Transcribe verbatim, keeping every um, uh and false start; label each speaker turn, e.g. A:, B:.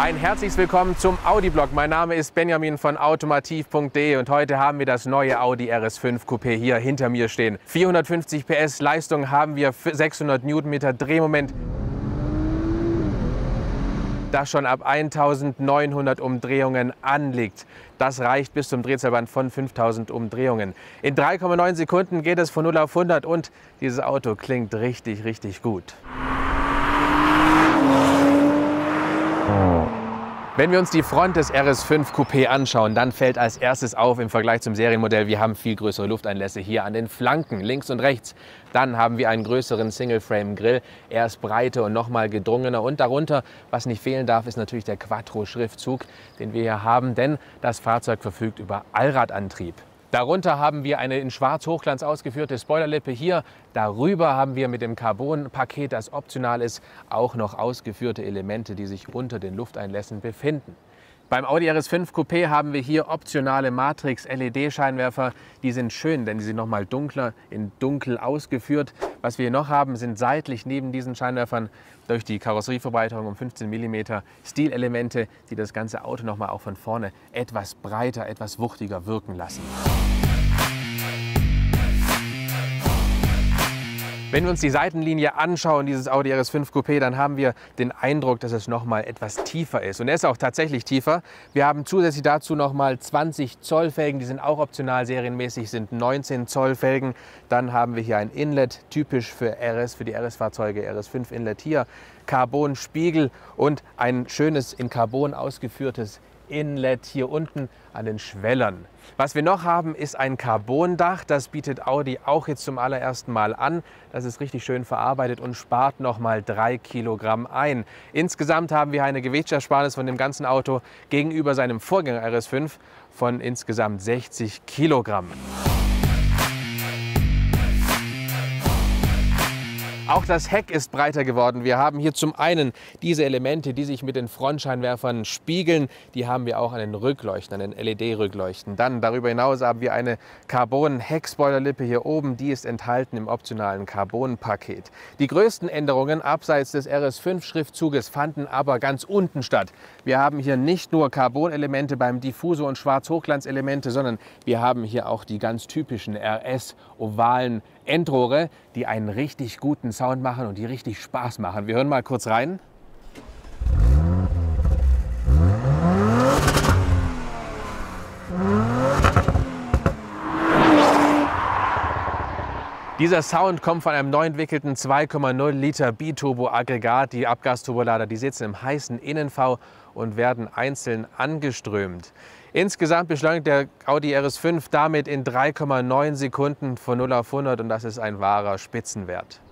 A: Ein herzliches Willkommen zum Audi-Blog. Mein Name ist Benjamin von automotiv punkt de und heute haben wir das neue Audi R S fünf Coupé hier hinter mir stehen. vierhundertfünfzig P S Leistung haben wir, sechshundert Newtonmeter Drehmoment, das schon ab eintausendneunhundert Umdrehungen anliegt. Das reicht bis zum Drehzahlband von fünftausend Umdrehungen. In drei Komma neun Sekunden geht es von null auf hundert und dieses Auto klingt richtig, richtig gut. Wenn wir uns die Front des R S fünf Coupé anschauen, dann fällt als erstes auf im Vergleich zum Serienmodell, wir haben viel größere Lufteinlässe hier an den Flanken, links und rechts. Dann haben wir einen größeren Single-Frame-Grill, er ist breiter und nochmal gedrungener. Und darunter, was nicht fehlen darf, ist natürlich der Quattro-Schriftzug, den wir hier haben, denn das Fahrzeug verfügt über Allradantrieb. Darunter haben wir eine in Schwarz-Hochglanz ausgeführte Spoilerlippe hier. Darüber haben wir mit dem Carbon-Paket, das optional ist, auch noch ausgeführte Elemente, die sich unter den Lufteinlässen befinden. Beim Audi R S fünf Coupé haben wir hier optionale Matrix-L E D-Scheinwerfer. Die sind schön, denn sie sind noch mal dunkler, in dunkel ausgeführt. Was wir hier noch haben, sind seitlich neben diesen Scheinwerfern durch die Karosserieverbreiterung um fünfzehn Millimeter Stilelemente, die das ganze Auto noch mal auch von vorne etwas breiter, etwas wuchtiger wirken lassen. Wenn wir uns die Seitenlinie anschauen, dieses Audi R S fünf Coupé, dann haben wir den Eindruck, dass es noch mal etwas tiefer ist. Und er ist auch tatsächlich tiefer. Wir haben zusätzlich dazu noch mal zwanzig Zoll Felgen, die sind auch optional serienmäßig, sind neunzehn Zoll Felgen. Dann haben wir hier ein Inlet, typisch für R S, für die R S-Fahrzeuge, R S fünf Inlet hier, Carbon-Spiegel und ein schönes in Carbon ausgeführtes Inlet hier unten an den Schwellern. Was wir noch haben, ist ein Carbondach. Das bietet Audi auch jetzt zum allerersten Mal an. Das ist richtig schön verarbeitet und spart noch mal drei Kilogramm ein. Insgesamt haben wir eine Gewichtsersparnis von dem ganzen Auto gegenüber seinem Vorgänger R S fünf von insgesamt sechzig Kilogramm. Auch das Heck ist breiter geworden. Wir haben hier zum einen diese Elemente, die sich mit den Frontscheinwerfern spiegeln. Die haben wir auch an den Rückleuchten, an den L E D-Rückleuchten. Dann darüber hinaus haben wir eine Carbon-Heckspoilerlippe hier oben. Die ist enthalten im optionalen Carbon-Paket. Die größten Änderungen abseits des R S fünf Schriftzuges fanden aber ganz unten statt. Wir haben hier nicht nur Carbon-Elemente beim Diffusor und Schwarz-Hochglanz-Elemente, sondern wir haben hier auch die ganz typischen R S-ovalen Endrohre, die einen richtig guten Sound machen und die richtig Spaß machen. Wir hören mal kurz rein. Dieser Sound kommt von einem neu entwickelten zwei Komma null Liter Biturbo-Aggregat. Die Abgasturbolader, die sitzen im heißen Innen-V und werden einzeln angeströmt. Insgesamt beschleunigt der Audi R S fünf damit in drei Komma neun Sekunden von null auf hundert und das ist ein wahrer Spitzenwert.